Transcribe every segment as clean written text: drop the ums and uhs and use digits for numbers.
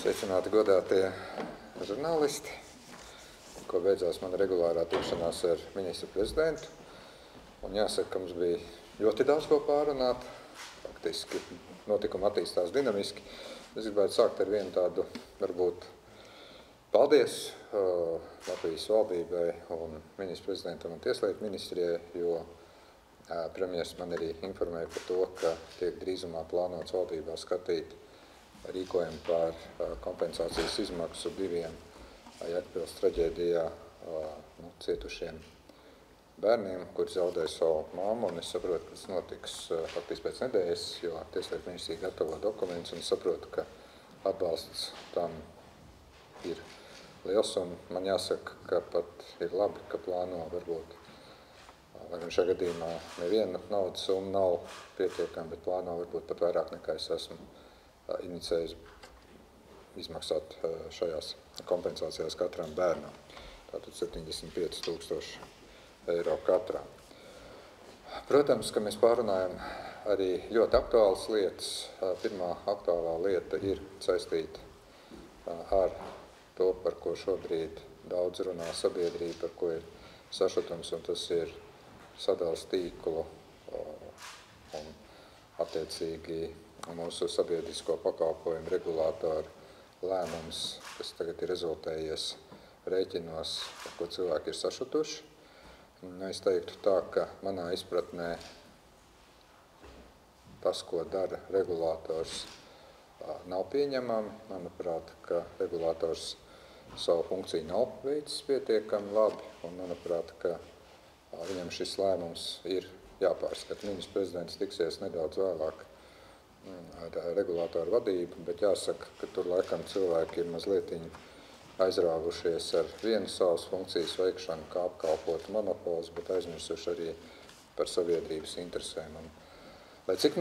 Sveicināti godātie žurnālisti, ko beidzās mana regulārā tikšanās ar ministru prezidentu. Un jāsaka, ka mums bija ļoti daudz ko pārunāt. Faktiski notikumi attīstās dinamiski. Es gribētu sākt ar vienu tādu, varbūt, paldies Latvijas valdībai un ministru prezidentam un tieslietu ministrijai, jo premjers man arī informēja par to, ka tiek drīzumā plānots valdībā skatīt rīkojumu par kompensācijas izmaksu diviem Jēkabpils traģēdijā cietušiem bērniem, kuri zaudēja savu mammu. Un es saprotu, ka tas notiks faktiski pēc nedēļas, jo tieslietu ministrija gatavo dokumentus, un es saprotu, ka atbalsts tam ir liels. Un man jāsaka, ka pat ir labi, ka plāno varbūt, lai gan šajā gadījumā neviena naudas summa nav pietiekama, bet plāno varbūt pat vairāk nekā es esmu inicējis izmaksāt šajās kompensācijās katram bērnam. Tātad 75 000 eiro katrā. Protams, ka mēs pārunājam arī ļoti aktuālas lietas. Pirmā aktuālā lieta ir saistīta ar to, par ko šobrīd daudz runā sabiedrība, par ko ir sašutums, un tas ir sadales tīklu un attiecīgi mūsu sabiedrisko pakalpojumu regulātoru lēmums, kas tagad ir rezultējies rēķinos, par ko cilvēki ir sašutuši. Es teiktu tā, ka manā izpratnē tas, ko dara regulātors, nav pieņemami. Manuprāt, ka regulātors savu funkciju nav veicis pietiekami labi, un manuprāt, ka viņam šis lēmums ir jāpārskata. Ministrs prezidents tiksies nedaudz vēlāk ar regulātoru vadību, bet jāsaka, ka tur laikam cilvēki ir mazliet aizrāvušies ar vienu savas funkcijas veikšanu, kā apkalpot monopols, bet aizmirsuši arī par sabiedrības interesēm. Un, lai cik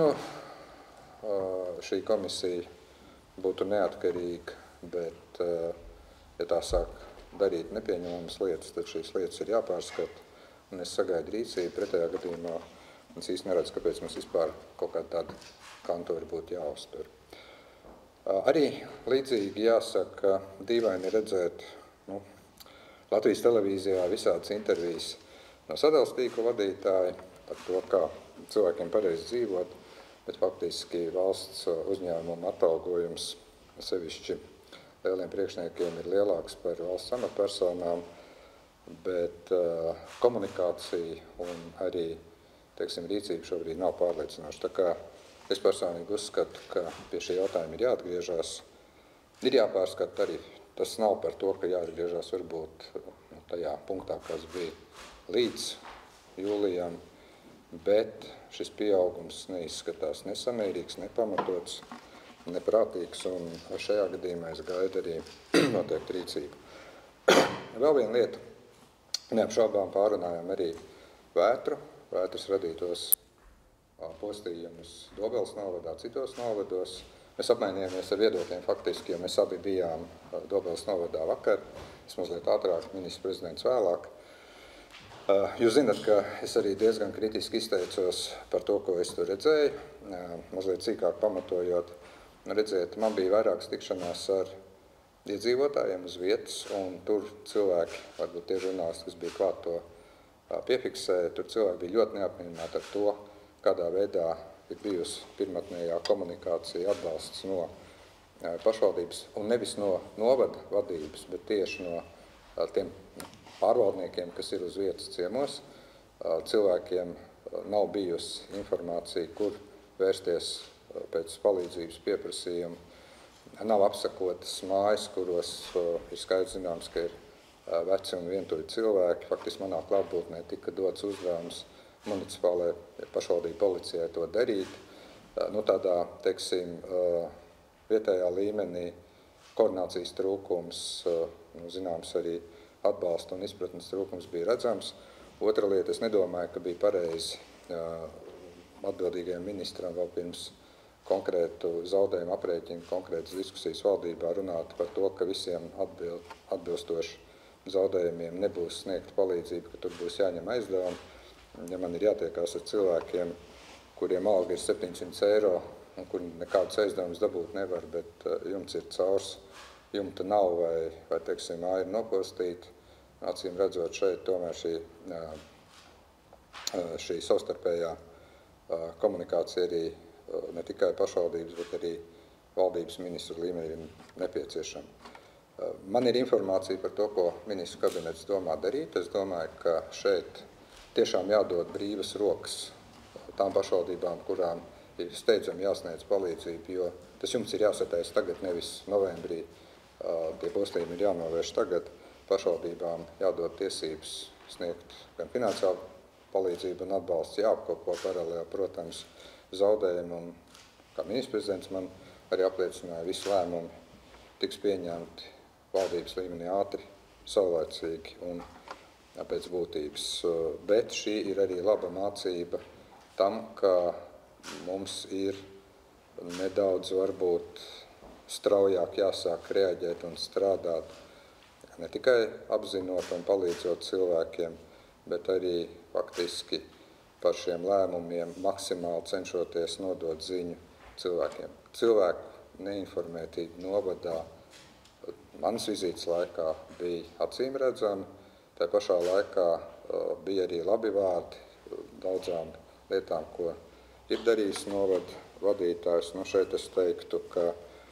šī komisija būtu neatkarīga, bet, ja tā sāk darīt nepieņemamas lietas, tad šīs lietas ir jāpārskata, un es sagaidu rīcību. Pretējā gadījumā es īsti neredzu, kāpēc mums vispār kaut kāda tāda kantori būtu jāuztur. Arī līdzīgi jāsaka, ka dīvaini redzēt Latvijas televīzijā visādas intervijas no sadales tīklu vadītāji par to, kā cilvēkiem pareizi dzīvot, bet faktiski valsts uzņēmumu atalgojums sevišķi lieliem priekšniekiem ir lielāks par valsts amatpersonām, bet komunikācija un arī, teiksim, rīcība šobrīd nav pārliecinoša. Tā kā es personīgi uzskatu, ka pie šī jautājuma ir jāatgriežas. Ir jāpārskata arī. Tas nav par to, ka jāatgriežas varbūt tajā punktā, kas bija līdz jūlijam, bet šis pieaugums neizskatās nesamērīgs, nepamatots, neprātīgs, un šajā gadījumā es gaidu arī noteikti rīcību. Vēl viena lieta. Neapšaubām pārunājām arī vētru, vētras radītos postījumus Dobeles novadā, citos novados. Mēs apmainījāmies ar viedokļiem faktiski, jo mēs abi bijām Dobeles novadā vakar. Es mazliet ātrāk, ministrs prezidents vēlāk. Jūs zināt, ka es arī diezgan kritiski izteicos par to, ko es tur redzēju. Mazliet cīkāk pamatojot, redziet, man bija vairākas tikšanās ar iedzīvotājiem uz vietas, un tur cilvēki, varbūt tie žurnālisti, kas bija klāt, to piefiksēja. Tur cilvēki bija ļoti neapmierināti ar to, kādā veidā ir bijusi pirmotnējā komunikācija, atbalsts no pašvaldības, un nevis no novada vadības, bet tieši no tiem pārvaldniekiem, kas ir uz vietas ciemos. Cilvēkiem nav bijusi informācija, kur vērsties pēc palīdzības pieprasījumu. Nav apsakotas mājas, kuros ir skaidrs zināms, ka ir veci un vientuļi cilvēki. Faktiski manā klātbūtnē tika dots uzdevums municipālajai pašvaldību policijai to darīt. Tādā, teiksim, vietējā līmenī koordinācijas trūkums, zināms, arī atbalsta un izpratnes trūkums bija redzams. Otra lieta, es nedomāju, ka bija pareizi atbildīgajam ministram vēl pirms konkrētu zaudējumu aprēķinu, konkrētas diskusijas valdībā runāt par to, ka visiem atbilstoši zaudējumiem nebūs sniegta palīdzība, ka tur būs jāņem aizdevumi. Ja man ir jātiekās ar cilvēkiem, kuriem alga ir 700 eiro un kur nekādus aizdevumus dabūt nevar, bet jumts ir caurs, jumta nav vai teiksim, māja ir nopostīta. Acīm redzot, šeit tomēr šī savstarpējā komunikācija arī ne tikai pašvaldības, bet arī valdības ministru līmenī ir nepieciešama. Man ir informācija par to, ko ministru kabinets domā darīt. Es domāju, ka šeit tiešām jādod brīvas rokas tām pašvaldībām, kurām ir steidzami jāsniedz palīdzību, jo tas jums ir jāsataisa tagad, nevis novembrī. Tie postījumi ir jānovērš tagad. Pašvaldībām jādod tiesības sniegt gan finansiālu palīdzību un atbalsts, jāapkopo paralēli, protams, zaudējumu. Un, kā ministrs prezidents man arī apliecināja, visi lēmumi tiks pieņemti valdības līmenī ātri, saulēcīgi un pēc būtības. Bet šī ir arī laba mācība tam, ka mums ir nedaudz varbūt straujāk jāsāk reaģēt un strādāt, ne tikai apzinot un palīdzot cilvēkiem, bet arī faktiski par šiem lēmumiem maksimāli cenšoties nodot ziņu cilvēkiem. Cilvēku neinformētība novadā manas vizītes laikā bija acīm redzama, tā pašā laikā bija arī labi vārdi daudzām lietām, ko ir darījis novada vadītājs. Šeit es teiktu, ka,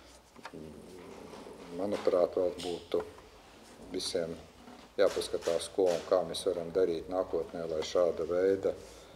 manuprāt, vēl būtu visiem jāpaskatās, ko un kā mēs varam darīt nākotnē, lai šāda veida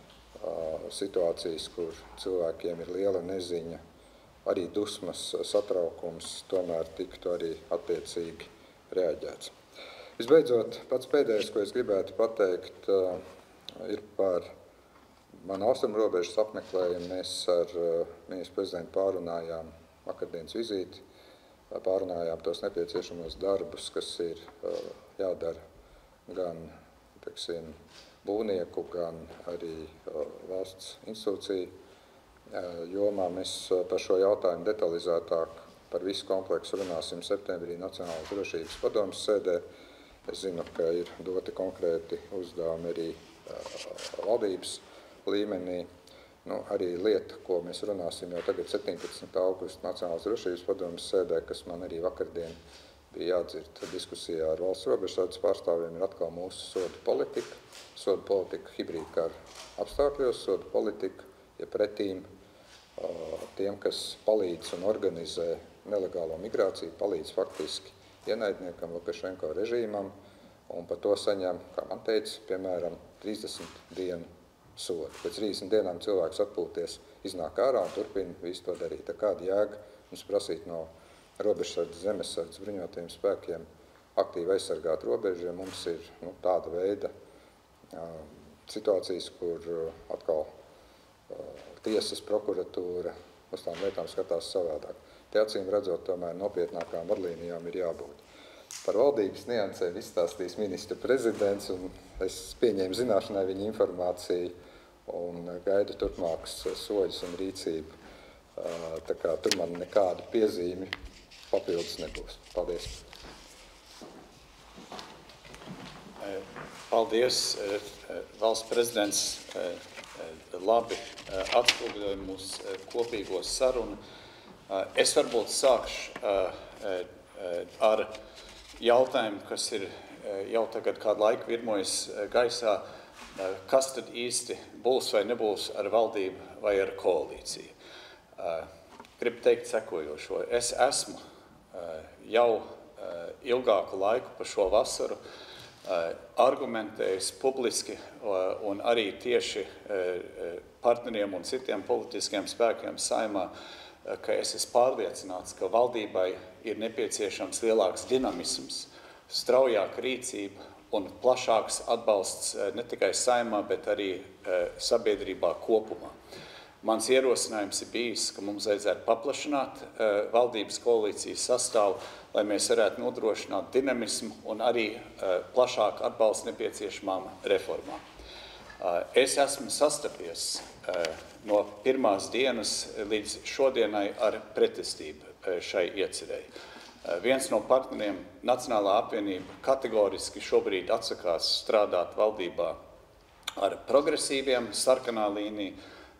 situācijas, kur cilvēkiem ir liela neziņa, arī dusmas, satraukums, tomēr tiktu arī attiecīgi reaģēts. Visbeidzot, pats pēdējais, ko es gribētu pateikt, ir par manu austrumu robežas apmeklējumu. Mēs ar ministru prezidentu pārunājām vakardienas vizīti, pārunājām tos nepieciešamos darbus, kas ir jādara gan, teiksim, būvnieku, gan arī valsts institūciju jomā. Mēs par šo jautājumu detalizētāk par visu kompleksu runāsim septembrī Nacionālās drošības padomes sēdē. Es zinu, ka ir doti konkrēti uzdevumi arī valdības līmenī. Arī lieta, ko mēs runāsim jau tagad 17. augusta Nacionālās drošības padomes sēdē, kas man arī vakardien bija jādzird diskusijā ar valsts robežsardzes pārstāvjiem, ir atkal mūsu sodu politika. Sodu politika hibrīdkara apstākļos, sodu politika, ja pretīm tiem, kas palīdz un organizē nelegālo migrāciju, palīdz faktiski ienaidniekam, Lukašenko režīmam, un par to saņem, kā man teica, piemēram, 30 dienu sodu. Pēc 30 dienām cilvēks atpūties, iznāk ārā un turpina visu to darīt. Tā kāda jēga mums prasīt no robežsardzes, zemesardzes bruņotajiem spēkiem aktīvi aizsargāt robežu, ja mums ir tāda veida situācijas, kur atkal tiesas, prokuratūra uz tām lietām skatās savādāk. Te acīm redzot, tomēr nopietnākām vadlīnijām ir jābūt. Par valdības niansēm izstāstīs ministra prezidents, un es pieņēmu zināšanai viņa informāciju un gaidu turpmākas soļus un rīcību. Tā kā tur man nekādu piezīmi papildus nebūs. Paldies. Paldies. Valsts prezidents labi atspoguļoja mūsu kopīgo sarunu. Es varbūt sākšu ar jautājumu, kas ir jau tagad kādu laiku virmojas gaisā, kas tad īsti būs vai nebūs ar valdību vai ar koalīciju. Gribu teikt sekojošo. Es esmu jau ilgāku laiku pa šo vasaru argumentējis publiski un arī tieši partneriem un citiem politiskiem spēkiem Saeimā, ka es esmu pārliecināts, ka valdībai ir nepieciešams lielāks dinamisms, straujāka rīcība un plašāks atbalsts ne tikai Saeimā, bet arī sabiedrībā kopumā. Mans ierosinājums ir bijis, ka mums vajadzētu paplašināt valdības koalīcijas sastāvu, lai mēs varētu nodrošināt dinamismu un arī plašāku atbalstu nepieciešamām reformām. Es esmu sastapies no pirmās dienas līdz šodienai ar pretestību šai iecerēji. Viens no partneriem, Nacionālā apvienība, kategoriski šobrīd atsakās strādāt valdībā ar progresīviem, sarkanā līnija,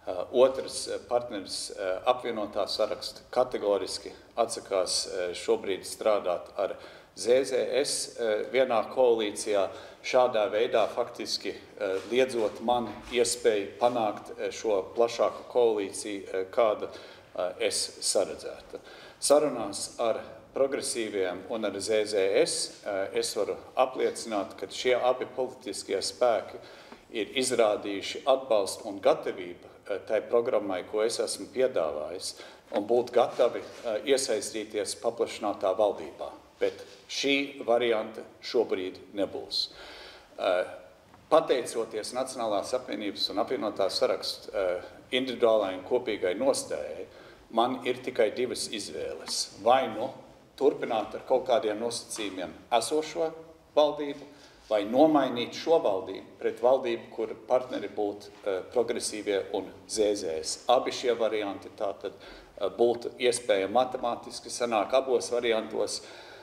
Otrs partneris apvienotā saraksta kategoriski atsakās šobrīd strādāt ar ZZS vienā koalīcijā, šādā veidā faktiski liedzot man iespēju panākt šo plašāku koalīciju, kāda es saredzētu. Sarunās ar progresīviem un ar ZZS es varu apliecināt, ka šie abi politiskie spēki ir izrādījuši atbalstu un gatavību tai programmai, ko es esmu piedāvājis, un būt gatavi iesaistīties paplašinātā valdībā. Bet šī varianta šobrīd nebūs. Pateicoties Nacionālās apvienības un apvienotā saraksta individuālai un kopīgai nostājai, man ir tikai divas izvēles. Vai nu turpināt ar kaut kādiem nosacījumiem esošo valdību, vai nomainīt šo valdību pret valdību, kur partneri būtu progresīvie un ZZS. Abi šie varianti tātad būtu iespēja matemātiski, sanāk abos variantos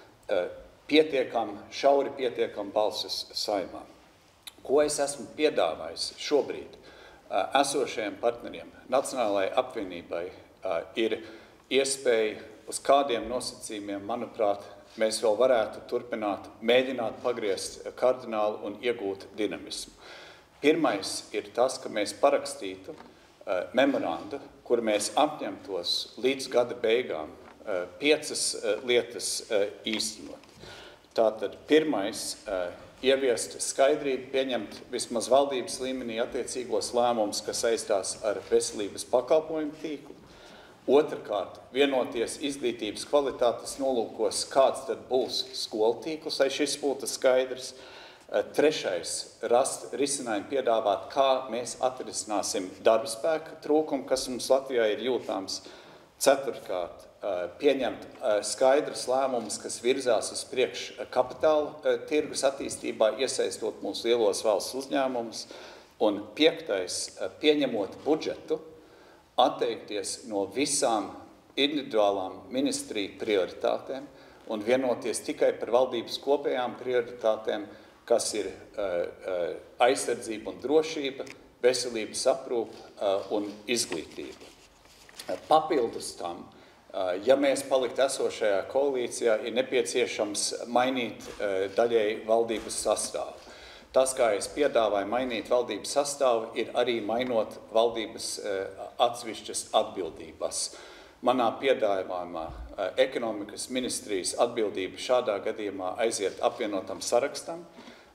šauri pietiekam balsis Saeimā. Ko es esmu piedāvājis šobrīd esošajiem partneriem, Nacionālajai apvienībai, ir iespēja uz kādiem nosacījumiem, manuprāt, mēs vēl varētu turpināt, mēģināt pagriezt kardinālu un iegūt dinamismu. Pirmais ir tas, ka mēs parakstītu memorandu, kur mēs apņemtos līdz gada beigām 5 lietas īstenot. Tātad pirmais ieviest skaidrību, pieņemt vismaz valdības līmenī attiecīgos lēmumus, kas saistās ar veselības pakalpojumu tīklu. Otrkārt, vienoties izglītības kvalitātes nolūkos, kāds tad būs skolu tīkls, lai šis būtu skaidrs. Trešais, rast risinājumu piedāvāt, kā mēs atrisināsim darbspēka trūkumu, kas mums Latvijā ir jūtams. Ceturtkārt, pieņemt skaidrs lēmumus, kas virzās uz priekšu kapitāla tirgus attīstībā, iesaistot mūsu lielos valsts uzņēmumus. Un piektais, pieņemot budžetu, atteikties no visām individuālām ministriju prioritātēm un vienoties tikai par valdības kopējām prioritātēm, kas ir aizsardzība un drošība, veselības aprūpe un izglītība. Papildus tam, ja mēs palikt esošajā koalīcijā, ir nepieciešams mainīt daļēji valdības sastāvu. Tas, kā es piedāvāju mainīt valdības sastāvu, ir arī mainot valdības atsevišķas atbildības. Manā piedāvājumā ekonomikas ministrijas atbildība šādā gadījumā aiziet apvienotam sarakstam,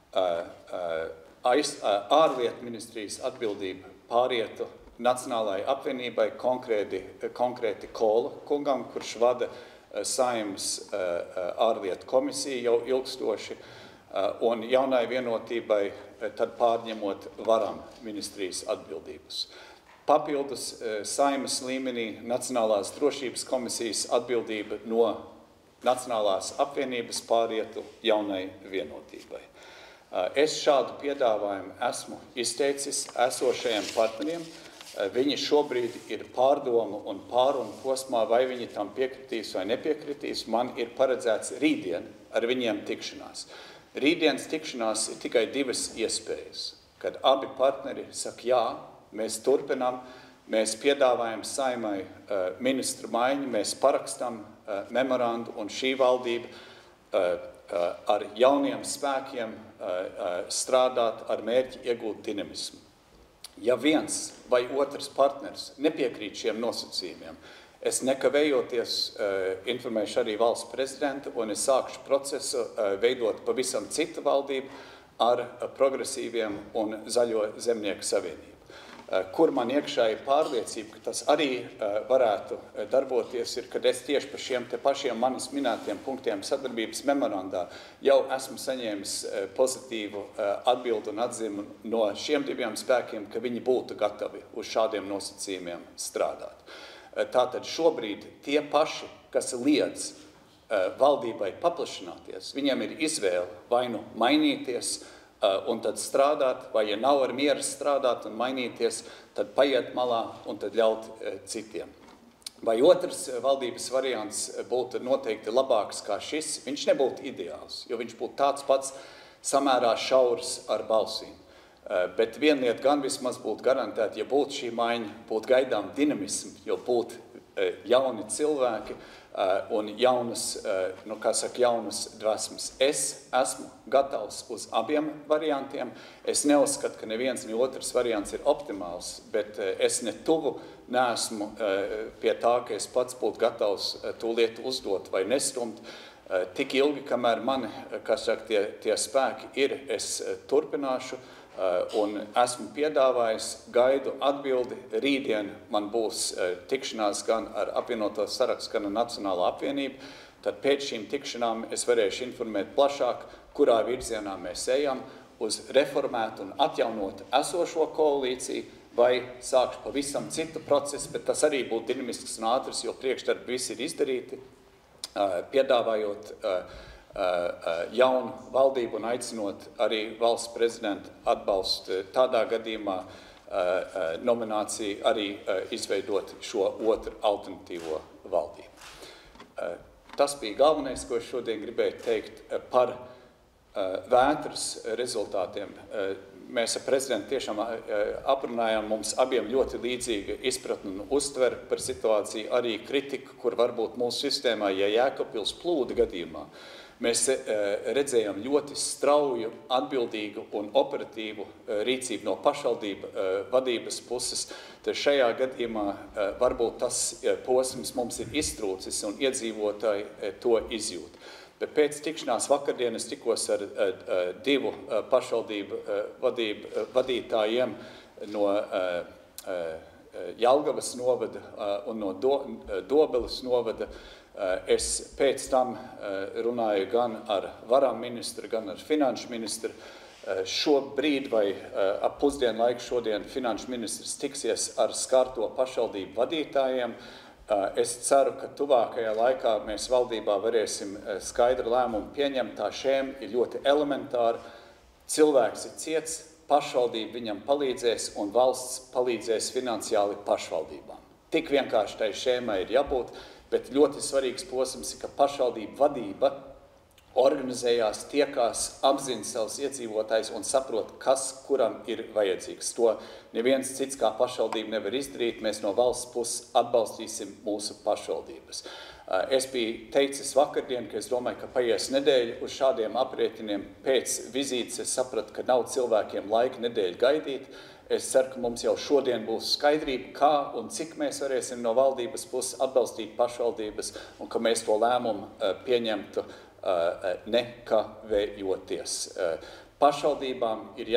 ārlietu ministrijas atbildība pārietu Nacionālajai apvienībai, konkrēti Kola kungam, kurš vada Saeimas ārlietu komisiju jau ilgstoši, un jaunai vienotībai tad pārņemot varam ministrijas atbildības. Papildus Saeimas līmenī Nacionālās drošības komisijas atbildība no Nacionālās apvienības pārietu jaunai vienotībai. Es šādu piedāvājumu esmu izteicis esošajiem partneriem. Viņi šobrīd ir pārdomu un pārunu posmā, vai viņi tam piekritīs vai nepiekritīs. Man ir paredzēts rītdien ar viņiem tikšanās. Rītdienas tikšanās ir tikai divas iespējas, kad abi partneri saka, jā, mēs turpinām, mēs piedāvājam Saeimai ministru maiņu, mēs parakstam memorandu un šī valdība ar jauniem spēkiem strādāt ar mērķi iegūt dinamismu. Ja viens vai otrs partners nepiekrīt šiem nosacījumiem, es nekavējoties informēšu arī valsts prezidentu un es sākšu procesu veidot pavisam citu valdību ar progresīviem un Zaļo zemnieku savienību. Kur man iekšā ir pārliecība, ka tas arī varētu darboties, ir, kad es tieši par šiem te pašiem manis minētiem punktiem sadarbības memorandā jau esmu saņēmis pozitīvu atbildi un atziņu no šiem diviem spēkiem, ka viņi būtu gatavi uz šādiem nosacījumiem strādāt. Tātad šobrīd tie paši, kas liedz valdībai paplašināties, viņiem ir izvēle vai nu mainīties un tad strādāt, vai ja nav ar mieru strādāt un mainīties, tad paiet malā un tad ļaut citiem. Vai otrs valdības variants būtu noteikti labāks kā šis, viņš nebūtu ideāls, jo viņš būtu tāds pats samērā šaurs ar balsīm. Bet viena lieta gan vismaz būtu garantēta, ja būtu šī maiņa, būtu gaidām dinamismu, jo būtu jauni cilvēki un jaunas dvēsmas. Es esmu gatavs uz abiem variantiem. Es neuzskatu, ka neviens, ne otrs variants ir optimāls, bet es ne tuvu neesmu pie tā, ka es pats būtu gatavs to lietu uzdot vai nestumt. Tik ilgi, kamēr mani, tie spēki ir, es turpināšu un esmu piedāvājis, gaidu atbildi. Rītdien man būs tikšanās gan ar apvienoto sarakstu, gan ar Nacionālo apvienību. Tad pēc šīm tikšanām es varēšu informēt plašāk, kurā virzienā mēs ejam uz reformētu un atjaunotu esošo koalīciju, vai sākšu pavisam citu procesu, bet tas arī būtu dinamisks un ātrs, jo priekšdarbi visi ir izdarīti, piedāvājot jaunu valdību un aicinot arī valsts prezidentu atbalstu tādā gadījumā nomināciju arī izveidot šo otru alternatīvo valdību. Tas bija galvenais, ko es šodien gribēju teikt par Vētras rezultātiem. Mēs ar prezidentu tiešām aprunājām, mums abiem ļoti līdzīga izpratne un uztver par situāciju, arī kritika, kur varbūt mūsu sistēmā, ja Jēkabpils plūda gadījumā, mēs redzējām ļoti strauju, atbildīgu un operatīvu rīcību no pašvaldību vadības puses. Tad šajā gadījumā varbūt tas posms mums ir iztrūcis un iedzīvotāji to izjūt. Bet pēc tikšanās vakardien es tikos ar divu pašvaldību vadītājiem no Jelgavas novada un no Dobeles novada. Es pēc tam runāju gan ar varam ministru, gan ar finanšu ministru. Šobrīd vai ap pusdienu laiku šodien finanšu ministrs tiksies ar skarto pašvaldību vadītājiem. Es ceru, ka tuvākajā laikā mēs valdībā varēsim skaidru lēmumu pieņemt. Tā šēma ir ļoti elementāra. Cilvēks ir ciets, pašvaldība viņam palīdzēs un valsts palīdzēs finansiāli pašvaldībām. Tik vienkārši tai šēmai ir jābūt, bet ļoti svarīgs posms ir, ka pašvaldība vadība organizējās, tiekās, apzina savus iedzīvotājus un saprot, kas kuram ir vajadzīgs. To neviens cits kā pašvaldība nevar izdarīt. Mēs no valsts puses atbalstīsim mūsu pašvaldības. Es biju teicis vakardien, ka es domāju, ka paies nedēļa uz šādiem aprēķiniem. Pēc vizītes es sapratu, ka nav cilvēkiem laika nedēļu gaidīt. Es ceru, ka mums jau šodien būs skaidrība, kā un cik mēs varēsim no valdības puses atbalstīt pašvaldības un ka mēs to lēmumu pieņemtu nekavējoties. Pašvaldībām ir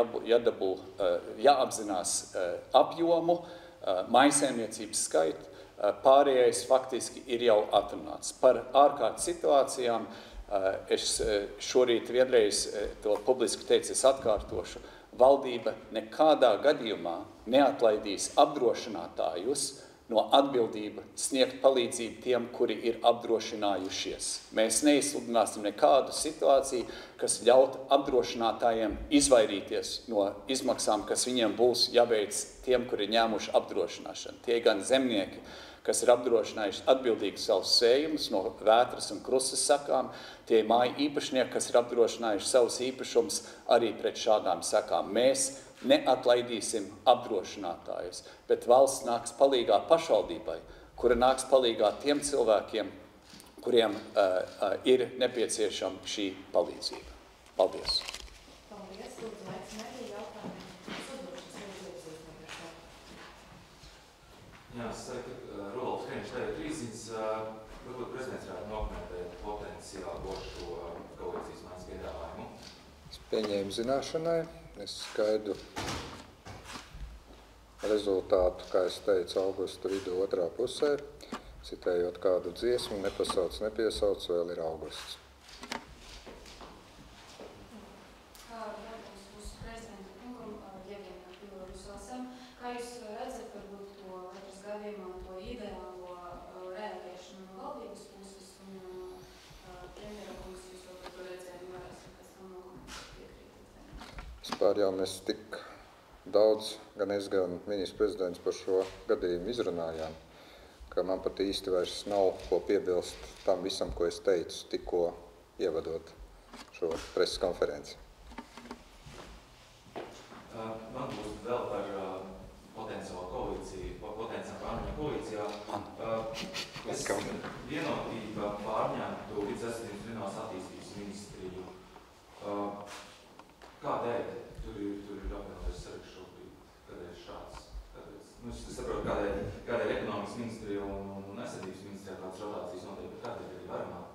jāapzinās apjomu, mājsaimniecības skaitu, pārējais faktiski ir jau atrunāts. Par ārkārtas situācijām es šorīt vienreiz to publiski teicu, es atkārtošu, valdība nekādā gadījumā neatlaidīs apdrošinātājus no atbildība sniegt palīdzību tiem, kuri ir apdrošinājušies. Mēs neizsludināsim nekādu situāciju, kas ļautu apdrošinātājiem izvairīties no izmaksām, kas viņiem būs jāveic tiem, kuri ir ņēmuši apdrošināšanu. Tie gan zemnieki, kas ir apdrošinājuši atbildīgi savus sējumus no vētras un krustas sakām, tie māju īpašnieki, kas ir apdrošinājuši savus īpašumus arī pret šādām sakām. Mēs neatlaidīsim apdrošinātājus, bet valsts nāks palīgā pašvaldībai, kura nāks palīgā tiem cilvēkiem, kuriem ir nepieciešama šī palīdzība. Paldies! Paldies! Lūdzu, laiks nebija jautājumi. Jā, es teiktu, ka Rudolfs Kreņš tagad īziņas, varbūt prezidents varētu nokomentēt potenciālošo koalīcijas maiņas piedāvājumu. Es pieņēmu zināšanai. Es skaidu rezultātu, kā es teicu, augusta vidu otrā pusē, citējot kādu dziesmu, nepasauc, nepiesauc, vēl ir augusts. Kā mūsu prezidenta kungam, Jevgenam Pilorusovsam, kā jūs redzat, varbūt to katras gadījumā to ideālo reaģēšanu no valdības puses un premjera kungs, jūs to par to redzējumu varēsim pēc tam piekrītat? Vispār jau mēs tik daudz, gan es, gan ministrs prezidents par šo gadījumu izrunājām, ka man pat īsti vairs nav ko piebilst tam visam, ko es teicu, tikko ievadot šo preses konferenci. Man būs vēl par potenciālu koalīciju, potenciālu pārņēmu koalīcijā. Es vienotība pārņemtu vidas aizsardzības reģionālās attīstības ministriju. Kādēļ tur ir apvienotais saraksts šobrīd? Kādēļ šāds? Es saprotu, kādēļ ekonomikas ministrija un aizsardzības ministrijā kādas rotācijas notiek, bet kādēļ arī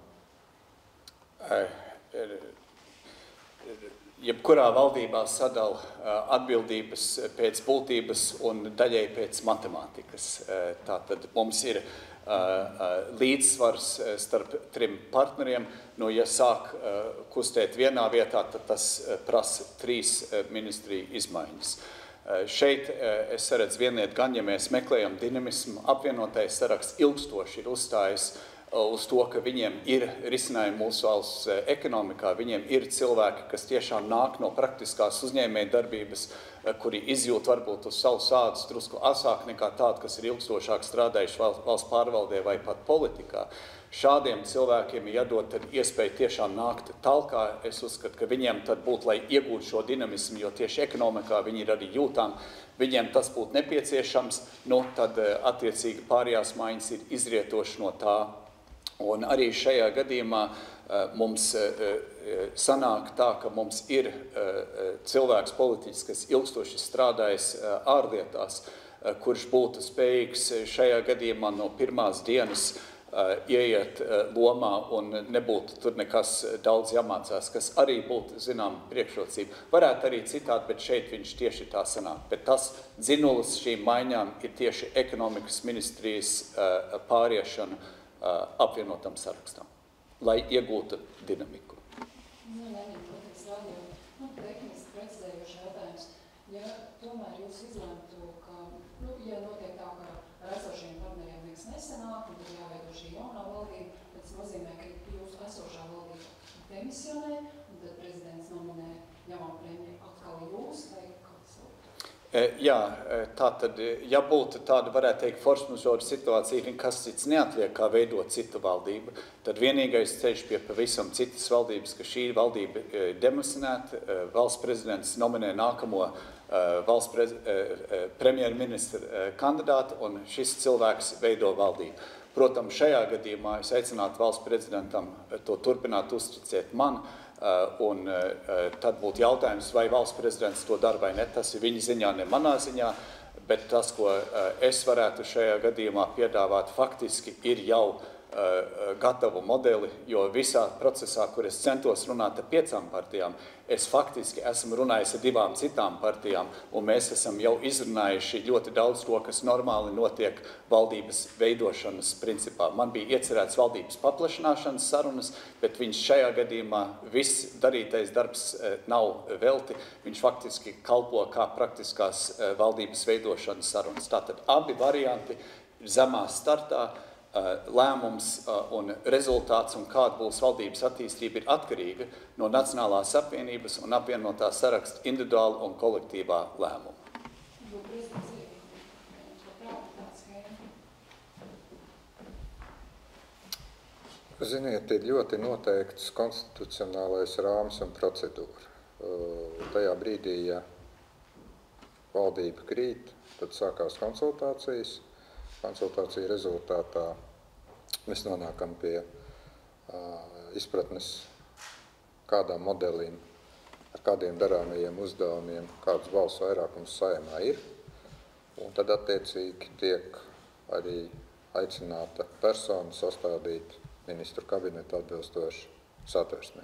varamā? Jebkurā valdībā sadala atbildības pēc būtības un daļai pēc matemātikas. Tātad mums ir līdzsvars starp 3 partneriem. Ja sāk kustēt vienā vietā, tad tas prasa 3 ministriju izmaiņas. Šeit es redzu vieniet gan, ja mēs meklējam dinamismu, apvienotais saraksts ilgstoši ir uzstājis uz to, ka viņiem ir risinājumi mūsu valsts ekonomikā, viņiem ir cilvēki, kas tiešām nāk no praktiskās uzņēmēja darbības, kuri izjūt varbūt uz savus ādus drusku asāk nekā tādi, kas ir ilgstošāk strādājuši valsts pārvaldē vai pat politikā. Šādiem cilvēkiem ir jādod iespēju tiešām nākt talkā. Es uzskatu, ka viņiem tad būtu, lai iegūtu šo dinamismu, jo tieši ekonomikā viņi ir arī jūtām, viņiem tas būtu nepieciešams, tad attiecīgi pārējās maiņas ir izrietoši no tā. Un arī šajā gadījumā mums sanāk tā, ka mums ir cilvēks politiķis, kas ilgstoši strādājis ārlietās, kurš būtu spējīgs šajā gadījumā no pirmās dienas ieiet lomā un nebūtu tur nekas daudz jāmācās, kas arī būtu, zinām, priekšrocība. Varētu arī citādi, bet šeit viņš tieši tā sanāk. Bet tas dzinulis šīm maiņām ir tieši ekonomikas ministrijas pāriešana apvienotam sarakstam, lai iegūtu dinamiku. Tehniski precizējoši jautājums. Ja tomēr jūs izlemtu, ka, ja notiek tā, ka ar esošiem partneriem nekas nesanāk, un tad jāveido šī jaunā valdība, tas nozīmē, ka jūsu esošā valdība demisionē, un tad prezidents nominē jauno premjeru atkal jūs, vai kāds vēl? Jā, tātad, ja būtu tāda, varētu teikt, force majeure situācija, kas cits neatliek, kā veidot citu valdību, tad vienīgais ceļš pie pavisam citas valdības, ka šī valdība demisionēta, valsts prezidents nominē nākamo valsts premjerministra kandidātu, un šis cilvēks veido valdību. Protams, šajā gadījumā es aicinātu valsts prezidentam to turpināt uzticēt man, un tad būtu jautājums, vai valsts prezidents to dara vai ne. Tas ir viņa ziņā, ne manā ziņā, bet tas, ko es varētu šajā gadījumā piedāvāt, faktiski ir jau gatavu modeli, jo visā procesā, kur es centos runāt ar 5 partijām, es faktiski esmu runājis ar 2 citām partijām, un mēs esam jau izrunājuši ļoti daudz to, kas normāli notiek valdības veidošanas principā. Man bija iecerēts valdības paplašināšanas sarunas, bet viņš šajā gadījumā viss darītais darbs nav velti, viņš faktiski kalpo kā praktiskās valdības veidošanas sarunas. Tātad abi varianti zemā startā, lēmums un rezultāts un kāda būs valdības attīstība ir atkarīga no Nacionālās apvienības un apvienotā saraksta individuāla un kolektīvā lēmuma. Ziniet, ir ļoti noteikts konstitucionālais rāmis un procedūra. Tajā brīdī, ja valdība krīt, tad sākās konsultācijas. Konsultāciju rezultātā mēs nonākam pie izpratnes, kādām modelīm, ar kādiem darāmajiem uzdevumiem, kāds balsu vairākums Saeimā ir. Un tad attiecīgi tiek arī aicināta persona sastādīt ministru kabinetu atbilstoši satversmē.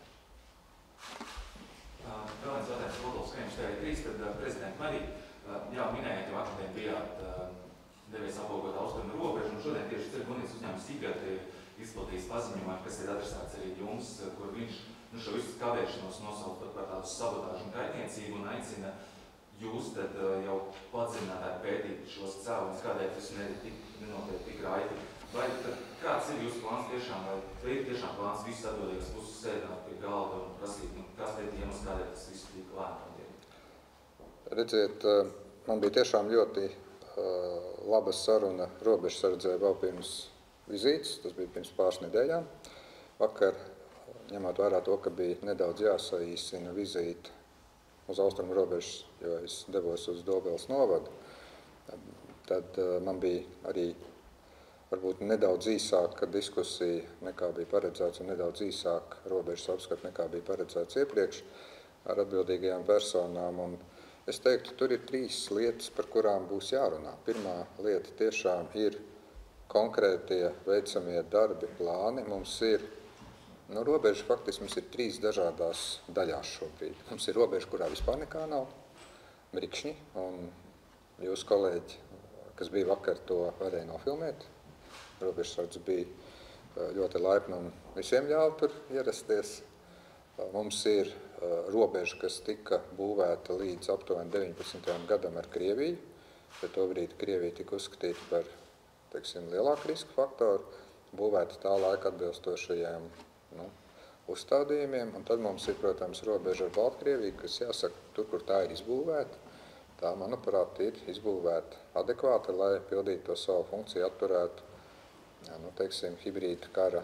Vēl viens jautājums Rudolfs Kreņš TV3, tad prezidenta Marija, jā, minējāt, jau vakardien bijāt devies aplūkot austrumu robežu, un šodien tieši ceļgunības uzņēmums Sigart ir izplatījis paziņojumu, kas ir adresēts arī jums, kur viņš šo visu kavēšanos nosauc par tādu sabotāžu un kaitniecību un aicina jūs tad jau padziļinātāk pētīt šos cēloņus, kādēļ tas nenotiek tik raiti. Vai tad kāds ir jūsu plāns tiešām, vai ir tiešām plāns visus atbildīgas puses sēdināt pie galda un prasīt, kas te ir iemesls, kādēļ tas viss tik lēni? Redziet, man bija tiešām ļoti laba saruna robežsardzē vēl pirms vizītes, tas bija pirms pāris nedēļām. Vakar, ņemot vērā to, ka bija nedaudz jāsaīsina vizīte uz austrumu robežas, jo es devos uz Dobeles novadu, tad man bija arī varbūt nedaudz īsāka diskusija nekā bija paredzēts un nedaudz īsāk robežas apskata nekā bija paredzēts iepriekš ar atbildīgajām personām. Un es teiktu, tur ir 3 lietas, par kurām būs jārunā. Pirmā lieta tiešām ir konkrētie veicamie darbi, plāni. Mums ir, robeža faktiski mums ir 3 dažādās daļās šobrīd. Mums ir robeža, kurā vispār nekā nav, Brikšņi, un jūsu kolēģi, kas bija vakar, to varēja nofilmēt. Robežsardze bija ļoti laipna un visiem ļāva tur ierasties. Mums ir robeža, kas tika būvēta līdz aptuveni 19. gadam ar Krieviju. Bet to brīdi Krievija tika uzskatīta par, lielāku risku faktoru, būvēta tā laika atbilstošajiem uzstādījumiem. Un tad mums ir, protams, robeža ar Baltkrieviju, kas jāsaka, tur, kur tā ir izbūvēta, tā, manuprāt, ir izbūvēta adekvāti, lai pildītu to savu funkciju, atturētu hibrīda kara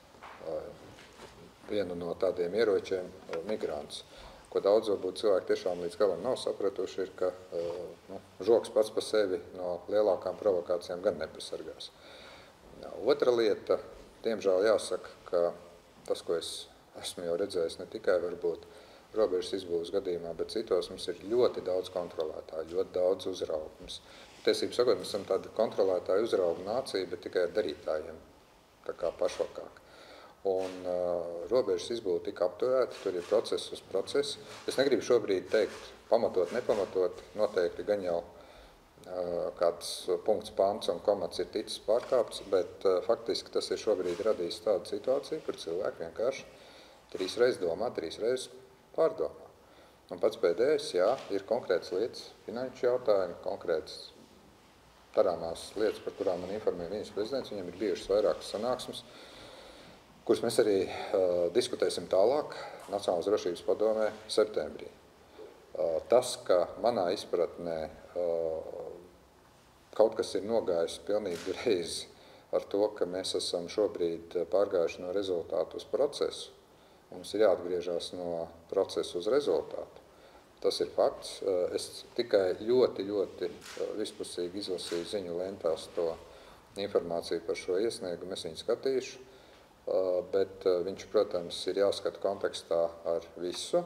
vienu no tādiem ieročiem migrants. Ko daudz varbūt cilvēki tiešām līdz galam nav sapratuši, ir, ka žoks pats pa sevi no lielākām provokācijām gan nepasargās. Otra lieta, diemžēl jāsaka, ka tas, ko es esmu jau redzējis ne tikai varbūt robežas izbūves gadījumā, bet citos mums ir ļoti daudz kontrolētāju, ļoti daudz uzraugums. Tiesību sakot, mēs esam tāda kontrolētāja uzrauga nācija, bet tikai ar darītājiem, tā kā pašvakāk. Un robežas izbūve tika apturēta, tur ir process uz procesu. Es negribu šobrīd teikt, pamatot, nepamatot, noteikti gan jau kāds punkts, pants un komats ir ticis pārkāpts, bet faktiski tas ir šobrīd radījis tādu situāciju, kur cilvēki vienkārši 3 reizes domā, 3 reizes pārdomā. Un pats pēdējais, jā, ir konkrētas lietas, finanšu jautājumi, konkrētas darāmās lietas, par kurām man informēja ministrs prezidents. Viņam ir bijušas vairākas sanāksmes, kuras mēs arī diskutēsim tālāk Nacionālās drošības padomē septembrī. Tas, ka manā izpratnē kaut kas ir nogājis pilnīgi reizi ar to, ka mēs esam šobrīd pārgājuši no rezultātu uz procesu, mums ir jāatgriežās no procesa uz rezultātu. Tas ir fakts. Es tikai ļoti vispusīgi izlasīju ziņu lentās to informāciju par šo iesniegumu, es viņu skatīšu, bet viņš, protams, ir jāskata kontekstā ar visu.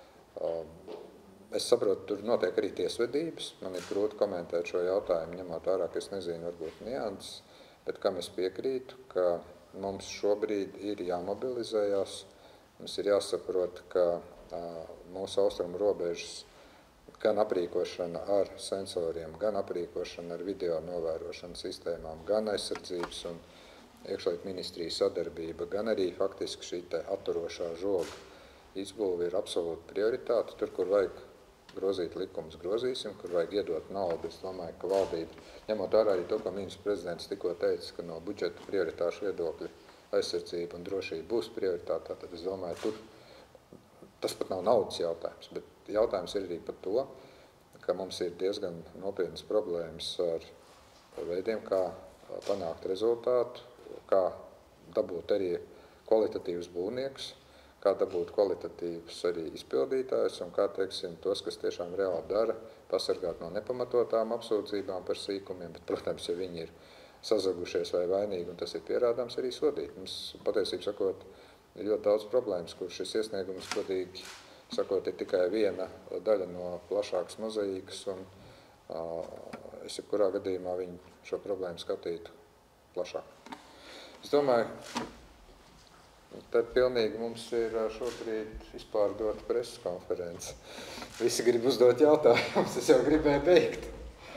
Es saprotu, tur notiek arī tiesvedības. Man ir grūti komentēt šo jautājumu, ņemot vērā, ka es nezinu, varbūt nianses, bet kam es piekrītu, ka mums šobrīd ir jāmobilizējās, mums ir jāsaprot, ka mūsu austrumu robežas gan aprīkošana ar sensoriem, gan aprīkošana ar video novērošanas sistēmām, gan aizsardzības un iekšlietu ministrijas sadarbība, gan arī faktiski šī atturošā žoga izbūve ir absolūta prioritāte. Tur, kur vajag grozīt likumus, grozīsim, kur vajag iedot naudu. Es domāju, ka valdība, ņemot vērā arī to, ko ministrs prezidents tikko teica, ka no budžeta prioritāšu viedokļa aizsardzība un drošība būs prioritāte, tad es domāju, tur tas pat nav naudas jautājums, bet jautājums ir arī par to, ka mums ir diezgan nopietnas problēmas ar veidiem, kā panākt rezultātu, kā dabūt arī kvalitatīvus būvniekus, kā dabūt kvalitatīvus arī izpildītājus un kā, tos, kas tiešām reāli dara, pasargāt no nepamatotām apsūdzībām par sīkumiem, bet, protams, ja viņi ir sazagušies vai vainīgi, un tas ir pierādāms, arī sodīt. Mums, patiesībā sakot, ir ļoti daudz problēmas, kur šis iesniegums, godīgi sakot, ir tikai viena daļa no plašākas mozaīkas, un es jebkurā gadījumā viņu šo problēmu skatītu plašāk. Es domāju, tad pilnīgi mums ir šobrīd izpārdota preses konference. Visi grib uzdot jautājumus, es jau gribēju beigt.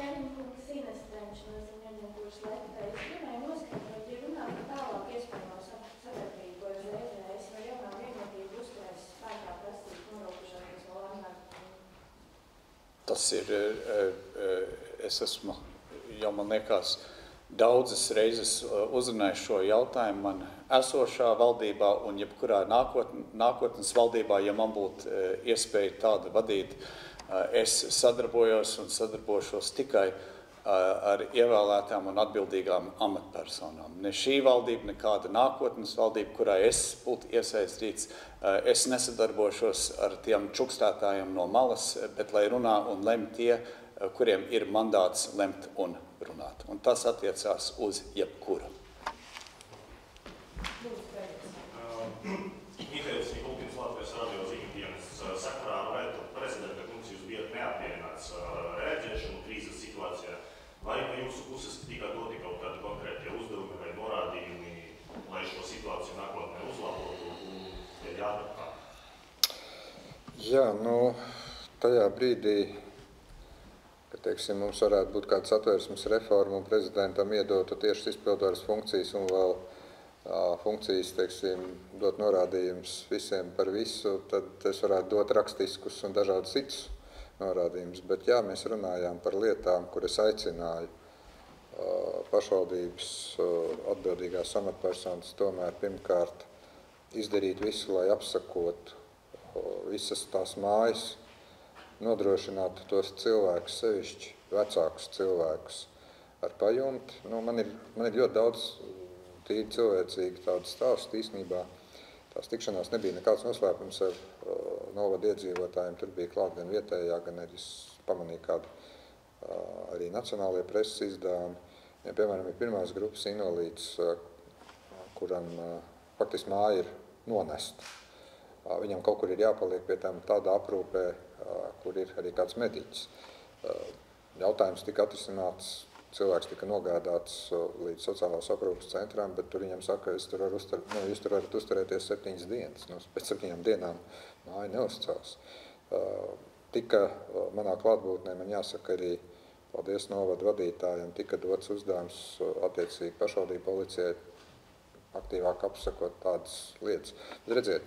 Tas ir, es esmu, jau man liekas, daudzas reizes uzrunājis šo jautājumu man esošā valdībā un jebkurā nākotnes valdībā, ja man būtu iespēja tādu vadīt, es sadarbojos un sadarbošos tikai ar ievēlētām un atbildīgām amatpersonām. Ne šī valdība, nekāda nākotnes valdība, kurā es būtu iesaistīts, es nesadarbošos ar tiem čukstētājiem no malas, bet lai runā un lemj tie, kuriem ir mandāts lemt un runāt. Un tas attiecās uz jebkuru. Mihēlis Nikulkins, Latvijas radio ziņdienas sakarā ar veto prezidenta kungs, jūs bijat neapmierināts reaģēšanu krīzes situācijā. Vai no jūsu puses tika doti kaut kādi konkrētie uzdevumi vai norādījumi, lai šo situāciju nākotnē uzlabotu un jādara kā? Jā, tajā brīdī, ka, teiksim, mums varētu būt kāds Satversmes reforma un prezidentam iedotu tieši izpildoras funkcijas un vēl funkcijas, teiksim, dot norādījumus visiem par visu, tad es varētu dot rakstiskus un dažādus citus norādījumus. Bet jā, mēs runājām par lietām, kur es aicināju pašvaldības atbildīgās amatpersonas tomēr pirmkārt izdarīt visu, lai apsakotu visas tās mājas, nodrošinātu tos cilvēkus, sevišķi vecākus cilvēkus ar pajumti. Man ir ļoti daudz tīri cilvēcīgi tādu stāstu. Īstenībā tās tikšanās nebija nekāds noslēpums ar novada iedzīvotājiem. Tur bija klāt gan vietējā, gan arī pamanīja kādu arī nacionālie preses izdevumi. Ja, piemēram, ir pirmās grupas invalīds, kuram faktiski māja ir nonesta. Viņam kaut kur ir jāpaliek pie tam tādā aprūpē, kur ir arī kāds mediķis. Jautājums tika atrisināts. Cilvēks tika nogādāts līdz sociālās aprūpes centrām, bet tur viņam saka, jūs tur varat uzturēties 7 dienas. Pēc 7 dienām māja neuzcels. Tika manā klātbūtnē, man jāsaka arī, paldies novada vadītājiem, tika dots uzdevums attiecīgi pašvaldību policijai aktīvāk apsakot tādas lietas. Bet redziet,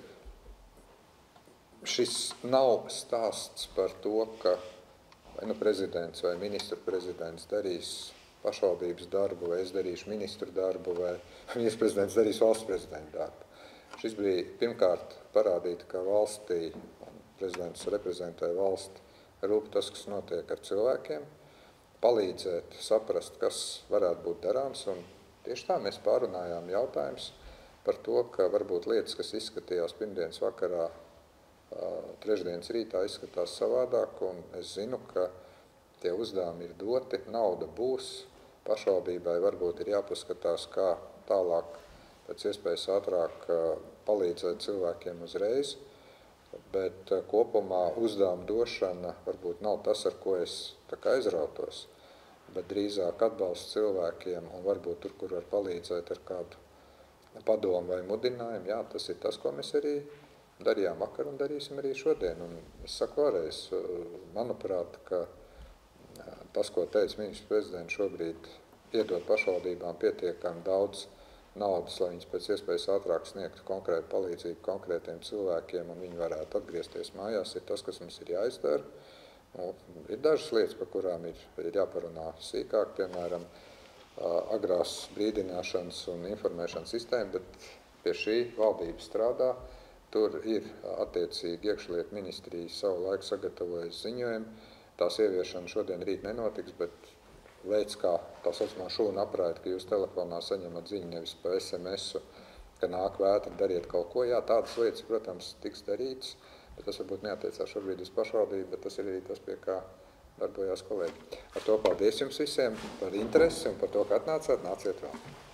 šis nav stāsts par to, ka vai prezidents vai ministru prezidents darīs pašvaldības darbu, vai es darīšu ministru darbu, vai ministru prezidents darīs valsts prezidenta darbu. Šis bija pirmkārt parādīt, ka valstī, prezidents reprezentē valsti, rūp tas, kas notiek ar cilvēkiem, palīdzēt saprast, kas varētu būt darāms, un tieši tā mēs pārunājām jautājums par to, ka varbūt lietas, kas izskatījās pirmdienas vakarā, trešdienas rītā izskatās savādāk, un es zinu, ka tie uzdevumi ir doti, nauda būs, pašvaldībai varbūt ir jāpaskatās, kā tālāk, pēc iespējas ātrāk palīdzēt cilvēkiem uzreiz, bet kopumā uzdevuma došana varbūt nav tas, ar ko es tā kā aizrautos, bet drīzāk atbalsts cilvēkiem un varbūt tur, kur var palīdzēt ar kādu padomu vai mudinājumu, jā, tas ir tas, ko mēs arī darījām vakar un darīsim arī šodien. Un es saku vēlreiz, manuprāt, ka tas, ko teica ministrs prezidents, šobrīd iedod pašvaldībām pietiekami daudz naudas, lai viņas pēc iespējas ātrāk sniegtu konkrētu palīdzību konkrētiem cilvēkiem un viņi varētu atgriezties mājās, ir tas, kas mums ir jāizdara. Ir dažas lietas, par kurām ir jāparunā sīkāk, piemēram, agrās brīdināšanas un informēšanas sistēma, bet pie šī valdība strādā. Tur ir attiecīgi iekšlietu ministrija savu laiku sagatavojusi ziņojumu. Tās ieviešana šodien rīt nenotiks, bet veids, kā tā saucamā šūna apraita, ka jūs telefonā saņemat ziņu nevis pa SMS-u, ka nāk vētra, dariet kaut ko. Jā, tādas lietas, protams, tiks darītas, bet tas varbūt neatiecās šobrīd uz pašvaldību, bet tas ir arī tas, pie kā darbojās kolēģi. Ar to paldies jums visiem par interesi un par to, ka atnācāt, nāciet vēl.